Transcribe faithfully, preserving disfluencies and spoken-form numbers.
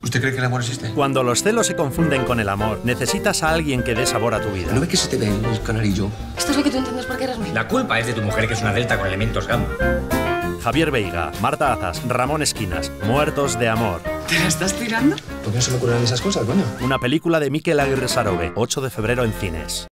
¿Usted cree que el amor existe? Cuando los celos se confunden con el amor, necesitas a alguien que dé sabor a tu vida. ¿No ve que se te ve el canarillo? Esto es lo que tú entiendes porque eres mío. La culpa es de tu mujer, que es una delta con elementos gamma. Javier Veiga, Marta Azas, Ramón Esquinas, Muertos de amor. ¿Te la estás tirando? ¿Por qué no se me ocurren esas cosas, coño? Una película de Mikel Aguirre Sarobe, ocho de febrero en cines.